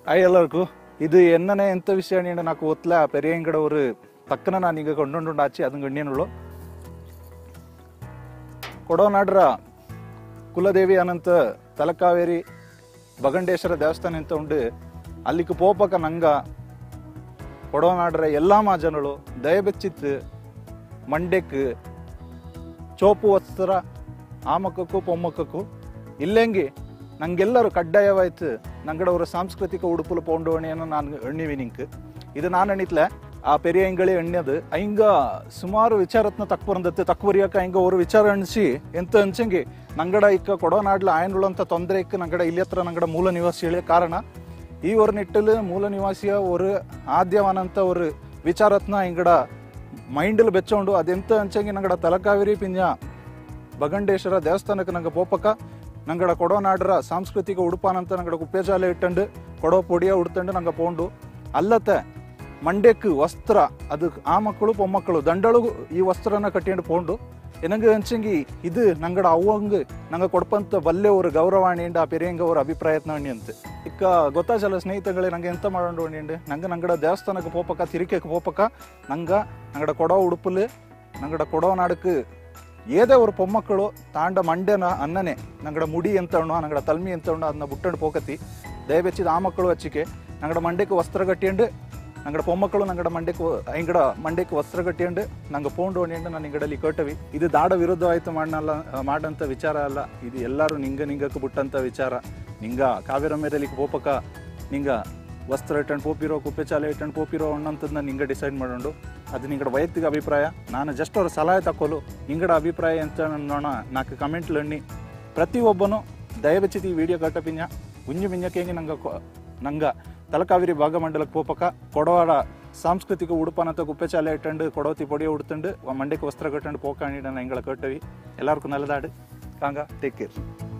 എല്ലാവർക്കും ഇത് എന്നെ എന്ത വിഷയമാണ് నాకు ఒత్లా పెరియంగడ ஒரு పక్కన ನಾನು ಈಗ ಕೊಂಡೊಂಡುಂಡಾಚಿ ಅದನ್ನ ಗಣ್ಯನುಳ್ಳು ಕೊಡವನಾಡ್ರ ಕುಲದೇವಿ ಅನಂತ ತಲಕಾವೇರಿ ಬಗಂಡೇಶ್ವರ ದೇವಸ್ಥಾನ ಅಂತ ಉಂಡು ಅಲ್ಲಿಗೆ ಪೋಪಕ ನಂಗ ಕೊಡವನಾಡ್ರ ಎಲ್ಲಾ ಮಾಜನಗಳು ದಯಬೆಚ್ಚಿತ್ತು ಮಂಡ್ಯಕ್ಕೆ ಚೋಪು ವಸ್ತ್ರ ಆಮಕ್ಕೂ ಪೊಮ್ಮಕ್ಕೂ ಇಲ್ಲೆಂಗಿ ನಂಗೆಲ್ಲರೂ ಕಡ್ಡಾಯವಾಯ್ತು ನಂಗಡ ஒரு ಸಾಂಸ್ಕೃತಿಕ ಉಡುಪುಲು ಪೌಂಡವಣಿಯನ್ನು ನಾನು ಎಣ್ಣಿವಿನಿಂಕ್ ಇದು ನಾನು ಎಣ್ಣಿತ್ಲ ಆ ಪೆರಿಯ ಎಂಗಳೇ ಎಣ್ಣೆದು ಹಿಂಗ ಸುಮಾರು ವಿಚಾರತ್ನ ತಕ್ವರಿಯಕ ಹಿಂಗ ಅವರು ವಿಚಾರ ಎಣಿಸಿ ಎಂತ ಅನ್ಸಂಗಿ ನಂಗಡ ಇಕ್ಕ ಕೊಡೋನಾಡ್ಲ ಆಯನುಳ್ಳಂತ ತೊಂದರೆ ಇಕ್ಕ ನಂಗಡ ಇಲ್ಲಿ ಹತ್ರ ನಂಗಡ ಮೂಲ ನಿವಾಸಿಗಳೇ ಕಾರಣ ಈ ஒரு ನಿಟ್ಟಲು ಮೂಲ ನಿವಾಸಿಯ ஒரு ಆದ್ಯವಾನಂತ ஒரு ವಿಚಾರತ್ನ ಹಿಂಗಡ ಮೈಂಡಲ್ಲಿ ಬೆಚ್ಚೊಂಡು ಅದೆಂತ ಅಂಚಂಗಿ ನಂಗಡ ತಲಕಾವೇರಿ ಪಿಂಜ ಬಗಂಡೇಶ್ವರ ದೇವಸ್ಥಾನಕ್ಕೆ ನಂಗೆ ಪೋಪಕ ನಂಗಡ ಕೊಡೋನಾಡ್ರ ಸಾಂಸ್ಕೃತಿಕ ಉಡುಪಾನಂತ ನಂಗಡ ಕುಪ್ಪೇಜಾಲೆ ಇಟ್ಟಂಡು ಕೊಡೋ ಪೊಡಿಯ ಉಡ್ತಂಡು ನಂಗೆ ಪೋಂಡು ಅಲ್ಲತ್ತೆ ಮಂಡ್ಯಕ್ಕೆ ವಸ್ತ್ರ ಅದು ಆ ಮಕ್ಕಳು ಪೊಮ್ಮಕ್ಕಳು ದಂಡಳಿಗೂ ಈ ವಸ್ತ್ರನ ಕಟ್ಟಿಕೊಂಡು ಪೋಂಡು ನನಗೆ ಅಂಚಂಗಿ ಇದು ನಂಗಡ ಅವಂಗ ನಂಗೆ ಕೊಡ್ಪಂತ ಬಲ್ಲೆ ಅವರು ಗೌರವಾಣಿಂಡ ಆ ಪೆರಿಯಂಗ ಅವ್ರ ಅಭಿಪ್ರಾಯತ್ನ ಅಂತ ಇಕ್ಕ ಗೊತ್ತಾಚಲ್ಲ ಸ್ನೇಹಿತಗಳೇ ನಂಗೆ ಎಂತ ಮಾಡೋಣ ನಂಗೆ ನಂಗಡ ದೇವಸ್ಥಾನಕ್ಕೆ ಪೋಪಕ ತಿರಿಕೆಗೆ ಪೋಪಕ ನಂಗಡ ಕೊಡೋ ಉಡುಪುಲು ನಂಗಡ ಕೊಡೋ ನಾಡಕ್ಕೆ ಏದೇ ஒரு பொம்மக்களோ தாண்ட ಮಂಡ್ಯನ ಅನ್ನನೆ ನಂಗಡ ಮುಡಿ ಎಂತ ಉಣ್ಣು ನಂಗಡ ತಲ್ಮಿ ಎಂತ ಉಣ್ಣು ಅದನ್ನ ಬುಟ್ಟಂಡು ಪೋಕತಿ ದಯಬೆಚ್ಚಿದ ಆ ಮಕ್ಕಳು ಹಚ್ಚಿಕೆ ನಂಗಡ ಮಂಡ್ಯಕ್ಕೆ ವಸ್ತ್ರ ಕಟ್ಟಿಯಂಡು ನಂಗಡ பொம்மಕ್ಕಳು ನಂಗಡ ಮಂಡ್ಯಕ್ಕೆ ವಸ್ತ್ರ ಕಟ್ಟಿಯಂಡು ನಂಗೆ ಪೋಂಡು ಹೊಣಿಯಂಡು ನಾನು ಹಿಂಗಡಲ್ಲಿ ಕಟ್ಟವಿ ಇದು ದಾಡ ವಿರುದ್ಧವಾಯ್ತು ಮಾಡಂತ ವಿಚಾರ ಅಲ್ಲ ಇದು ಎಲ್ಲರೂ ನಿಂಗಕ್ಕೆ ಬಿಟ್ಟಂತ ವಿಚಾರ ನಿಂಗ ಕಾವೇರ ಮೇರಲಿಕ್ಕೆ ಪೋಪಕ ನಿಂಗ ವಸ್ತ್ರ ಇಟ್ಟಂಡು ಪೋಪಿರೋ ಕುಪ್ಪೆಚಾಲೆ ಇಟ್ಟಂಡು ಪೋಪಿರೋ ಅನ್ನಂಥದ್ದನ್ನ ನಿಂಗೆ ಡಿಸೈಡ್ ಮಾಡೋಣ ಅದು ನಿಂಗಡ ವೈಯಕ್ತಿಕ ಅಭಿಪ್ರಾಯ ನಾನು ಜಸ್ಟ್ ಅವ್ರ ಸಲಹೆ ತಕ್ಕೋಲು ನಿಂಗಡ ಅಭಿಪ್ರಾಯ ಅಂತ ನೋಡೋಣ ನಾಲ್ಕು ಕಮೆಂಟ್ಲು ಎಣ್ಣಿ ಪ್ರತಿಯೊಬ್ಬನು ದಯವೆಚ್ಚಿದ ಈ ವಿಡಿಯೋ ಕಟ್ಟಪಿಂಜ ಗುಂಜು ಮಿಂಜಕ್ಕೆ ನಂಗೆ ತಲಕಾವೇರಿ ಭಾಗಮಂಡಲಕ್ಕೆ ಪೋಪಕ ಕೊಡವಾಡ ಸಾಂಸ್ಕೃತಿಕ ಉಡುಪನಂತ ಕುಪ್ಪೆಚಾಲೆ ಇಟ್ಟಂಡು ಕೊಡೋತಿ ಪೊಡಿಯ ಉಡ್ತಂಡು ಮಂಡ್ಯಕ್ಕೆ ವಸ್ತ್ರ ಕಟ್ಟಂಡು ಪೋಕ ನೀಡ ನಂಗಳ ಕಟ್ಟವಿ ಎಲ್ಲರಿಗೂ ನಲ್ಲದಾಡು ಕಾಂಗ ಟೇಕ್ ಕೇರ್.